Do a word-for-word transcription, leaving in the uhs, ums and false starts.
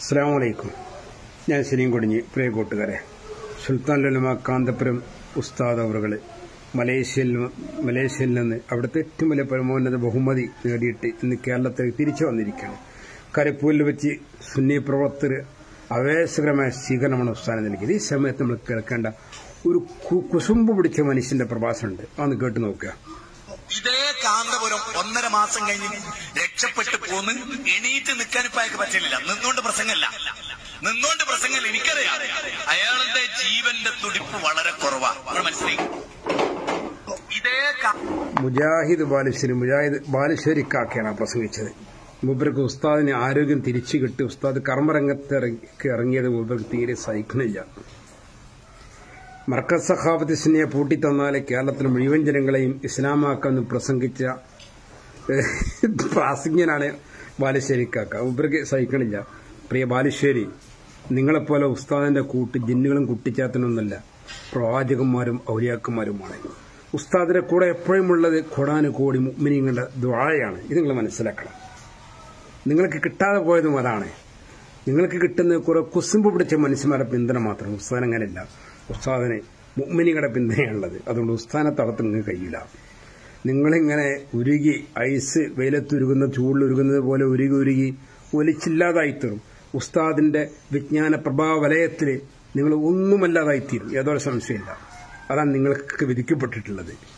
അസ്സലാമു അലൈക്കും. ഞാൻ ശരിയും കൊടിഞ്ഞ് പ്രിയ കൂട്ടുകാരെ, സുൽത്താൻ ഉലമ കാന്തപുരം ഉസ്താദ് അവറുകൾ മലേഷ്യയിൽ മലേഷ്യയിൽ നിന്ന് അവിടുത്തെ ഏറ്റവും വലിയ പരമോന്നത ബഹുമതി നേടിയിട്ട് ഇന്ന് കേരളത്തിൽ തിരിച്ചു വന്നിരിക്കുകയാണ്. കരിപ്പൂരിൽ വെച്ച് സുന്നി പ്രവർത്തകർ ആവേശകരമായ സ്വീകരണമാണ് ഉസ്താദിന് നൽകിയത്. ഈ സമയത്ത് നമ്മൾ കേൾക്കേണ്ട ഒരു കുസുമ്പ് പിടിച്ച മനുഷ്യന്റെ പ്രഭാഷണമുണ്ട്, അതൊന്ന് കേട്ട് നോക്കുക. ഇതേ കാന്തപുരം ഒന്നര മാസം കഴിഞ്ഞ് രക്ഷപ്പെട്ടു പോന്ന് എണീറ്റ് നിൽക്കാൻ ഇപ്പൊ അയാൾക്ക് പറ്റില്ല. നിന്നുകൊണ്ട് പ്രസംഗമല്ല നിന്നുകൊണ്ട് പ്രസംഗമല്ല എനിക്കറിയാം. അയാളുടെ ജീവന്റെ തുടിപ്പ് വളരെ കുറവാണ്, മനസ്സിലായി. ഇതേ മുജാഹിദ് ബാലുശ്ശേരി മുജാഹിദ് ബാലുശ്ശേരിക്കാക്കയാണ് പ്രസംഗിച്ചത്. മൂപ്പർക്ക് ഉസ്താദിന് ആരോഗ്യം തിരിച്ചു കിട്ടി. ഉസ്താദ് കർമ്മരംഗത്ത് ഇറങ്ങിയത് മൂപ്പർക്ക് തീരെ സഹിക്കണില്ല. മർക്കസ് സഖാഫത്ത് സുന്നിയെ പൂട്ടിത്തന്നാല് കേരളത്തിലെ മുഴുവൻ ജനങ്ങളെയും ഇസ്ലാമാക്കാമെന്ന് പ്രസംഗിച്ച പ്രാസംഗ്യനാണ് ബാലുശ്ശേരിക്കാക്ക. മൂപ്പർക്ക് സഹിക്കണില്ല. പ്രിയ ബാലുശ്ശേരി, നിങ്ങളെപ്പോലെ ഉസ്താദിന്റെ കൂട്ട് ജിന്നുകളും കുട്ടിച്ചാത്തനൊന്നുമല്ല, പ്രവാചകന്മാരും ഔലിയാക്കന്മാരുമാണ്. ഉസ്താദിന്റെ കൂടെ എപ്പോഴും ഉള്ളത് കോടാനു കോടി മുഅ്മിനീങ്ങളുടെ ദുആയാണ്. ഇത് നിങ്ങൾ മനസ്സിലാക്കണം. നിങ്ങൾക്ക് കിട്ടാതെ പോയതും അതാണ്. നിങ്ങൾക്ക് കിട്ടുന്ന കുറെ കുസുമ്പ് പിടിച്ച മനുഷ്യന്മാരുടെ പിന്തുണ മാത്രം. ഉസ്താദ് അങ്ങനെയല്ല. ഉസ്താദിന് മുഅ്മിനീങ്ങളുടെ പിന്തുണയുള്ളത്. അതുകൊണ്ട് ഉസ്താദിനെ തളർത്ത് നിങ്ങൾക്ക് കഴിയില്ല. നിങ്ങളിങ്ങനെ ഉരുകി ഐസ് വെയിലത്തുരുകുന്ന ചൂടിലുരുകുന്നത് പോലെ ഉരുകി ഉരുകി ഒലിച്ചില്ലാതായിത്തീരും. ഉസ്താദിന്റെ വിജ്ഞാന പ്രഭാവ വലയത്തിൽ നിങ്ങൾ ഒന്നുമല്ലാതായിത്തീരും. യാതൊരു സംശയമില്ല. അതാണ് നിങ്ങൾക്ക് വിധിക്കപ്പെട്ടിട്ടുള്ളത്.